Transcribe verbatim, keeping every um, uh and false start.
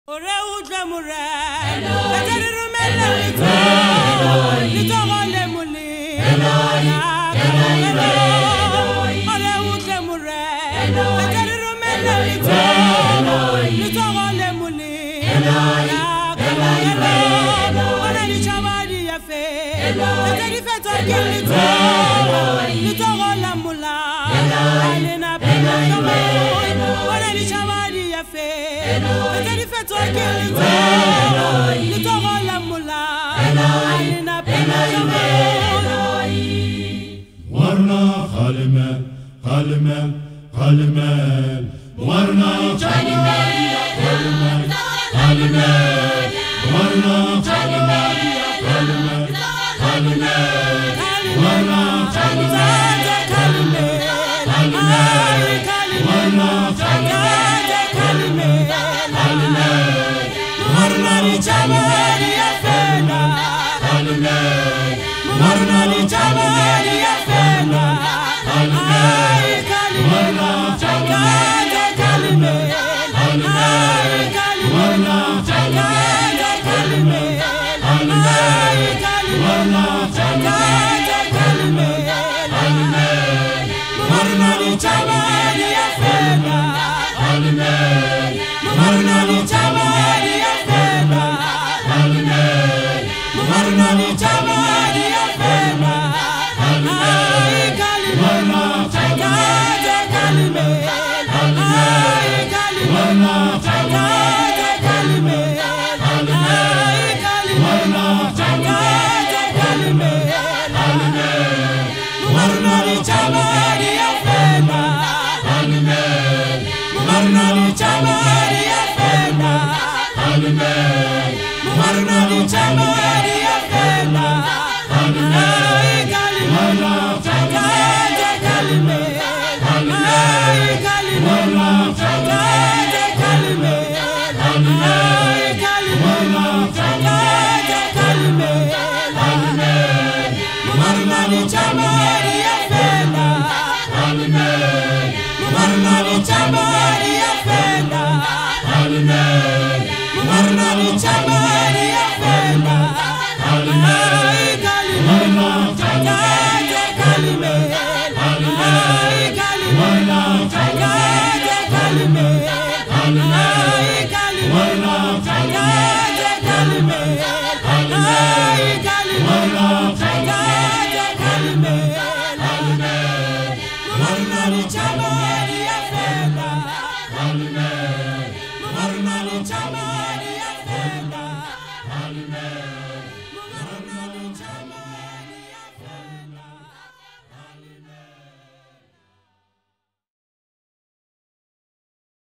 Warna halime, halime, halime, warna halime, halime, halime, warna halime, halime, halime, warna halime, halime, halime, warna halime, halime, warna ni chamari afena, halime, warna ni chamari afena, halime, warna halime, halime, warna halime, halime, warna halime, halime, warna ni chamari afena, halime, warna ni chamari afena, halime, warna ni chamari afena, halime, warna halime, halime, warna halime, halime, warna halime, halime, warna ni chamari afena, halime, warna ni chamari afena, halime, warna ni chamari afena, halime, warna halime, halime, warna halime, halime, warna halime, halime, warna ni chamari afena, halime, warna ni chamari afena, halime, warna ni chamari afena, halime, warna halime, halime, warna halime, halime, warna halime, halime, warna halime, halime, warna ni chamari afena, halime, warna ni chamari afena, halime.